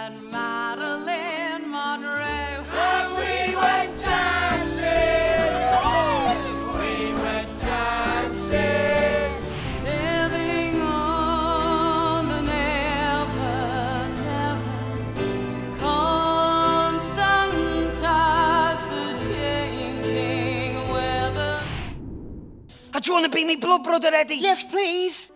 and Marilyn Monroe. And we went dancing. We went dancing. Living on the never, never constant as the changing weather. Do you want to be me blood brother, Eddie? Yes, please.